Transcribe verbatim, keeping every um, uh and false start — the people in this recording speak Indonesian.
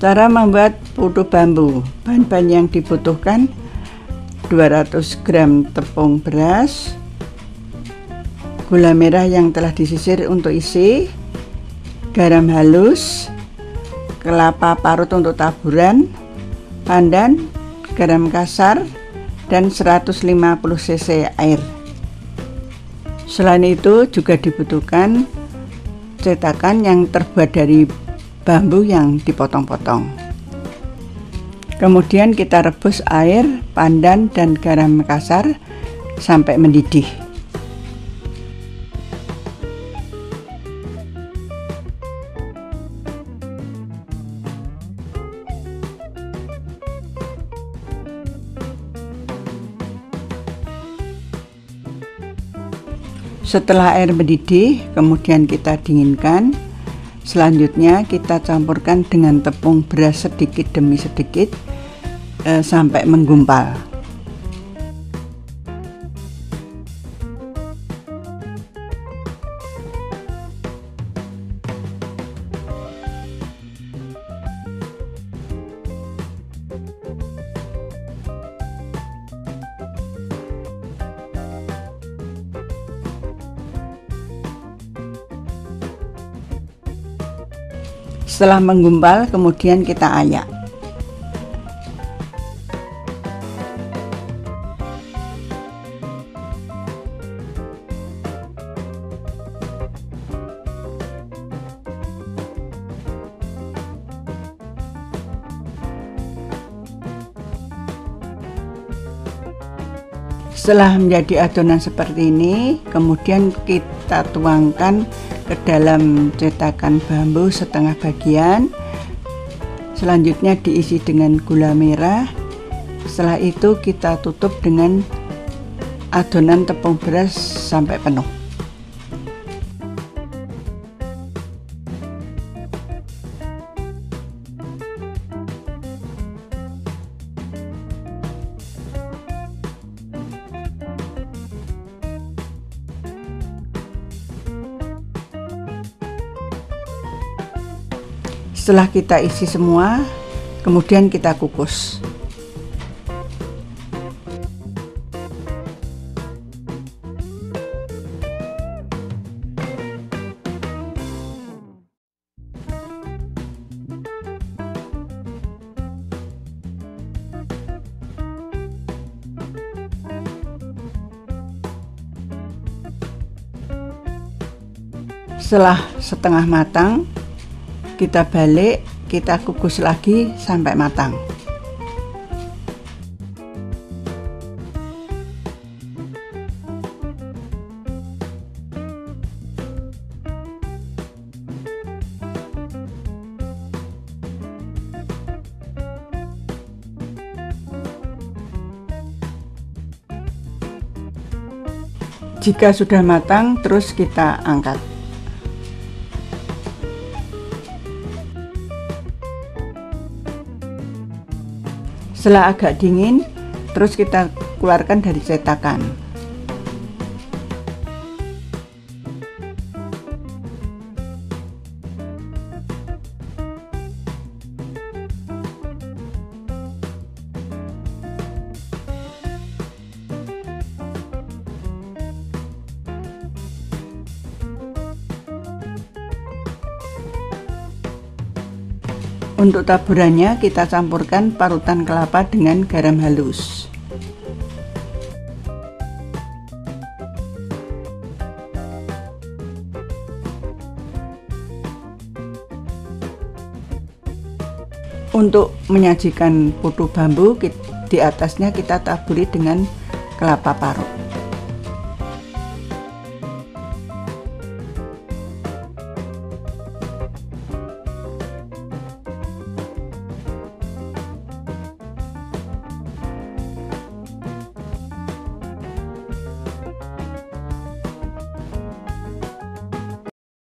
Cara membuat putu bambu. Bahan-bahan yang dibutuhkan: dua ratus gram tepung beras, gula merah yang telah disisir untuk isi, garam halus, kelapa parut untuk taburan, pandan, garam kasar, dan seratus lima puluh cc air. Selain itu juga dibutuhkan cetakan yang terbuat dari bambu yang dipotong-potong. Kemudian kita rebus air, pandan, dan garam kasar sampai mendidih. Setelah air mendidih, kemudian kita dinginkan. Selanjutnya kita campurkan dengan tepung beras sedikit demi sedikit eh, sampai menggumpal. Setelah menggumpal, kemudian kita ayak. Setelah menjadi adonan seperti ini, kemudian kita tuangkan ke dalam cetakan bambu setengah bagian. Selanjutnya diisi dengan gula merah. Setelah itu kita tutup dengan adonan tepung beras sampai penuh. Setelah kita isi semua, kemudian kita kukus. Setelah setengah matang, kita balik, kita kukus lagi sampai matang. Jika sudah matang, terus kita angkat. Setelah agak dingin, terus kita keluarkan dari cetakan. Untuk taburannya kita campurkan parutan kelapa dengan garam halus. Untuk menyajikan putu bambu, di atasnya kita taburi dengan kelapa parut.